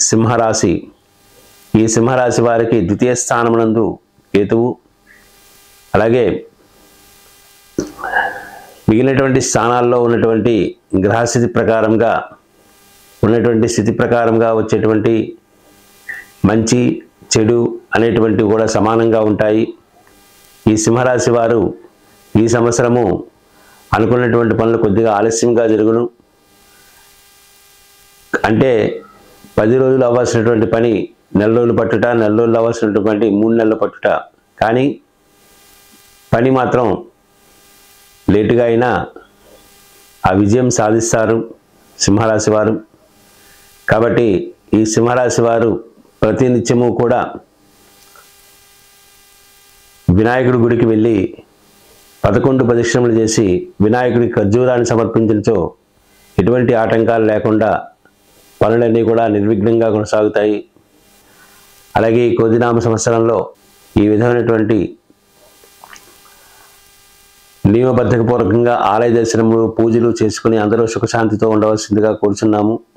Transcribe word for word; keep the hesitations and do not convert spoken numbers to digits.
సింహరాశి. ఈ సింహరాశి వారికి ద్వితీయ స్థానమునందు కేతువు, అలాగే మిగిలినటువంటి స్థానాల్లో ఉన్నటువంటి గ్రహస్థితి ప్రకారంగా ఉన్నటువంటి స్థితి ప్రకారంగా వచ్చేటువంటి మంచి చెడు అనేటువంటివి కూడా సమానంగా ఉంటాయి. ఈ సింహరాశి వారు ఈ సంవత్సరము అనుకున్నటువంటి పనులు కొద్దిగా ఆలస్యంగా జరుగును. అంటే పది రోజులు అవ్వాల్సినటువంటి పని నెల రోజులు పట్టుట, నెల రోజులు అవ్వాల్సినటువంటి మూడు నెలలు పట్టుట, కానీ పని మాత్రం లేటుగా అయినా ఆ విజయం సాధిస్తారు సింహరాశి వారు. కాబట్టి ఈ సింహరాశి వారు ప్రతినిత్యము కూడా వినాయకుడి గుడికి వెళ్ళి పదకొండు ప్రదక్షిణలు చేసి వినాయకుడికి ఖర్జూరాన్ని సమర్పించడంతో ఎటువంటి ఆటంకాలు లేకుండా పనులన్నీ కూడా నిర్విఘ్నంగా కొనసాగుతాయి. అలాగే ఈ క్రోధినామ సంవత్సరంలో ఈ విధమైనటువంటి నియమబద్ధకపూర్వకంగా ఆలయ దర్శనములు పూజలు చేసుకుని అందరూ సుఖశాంతితో ఉండవలసిందిగా కోరుచున్నాము.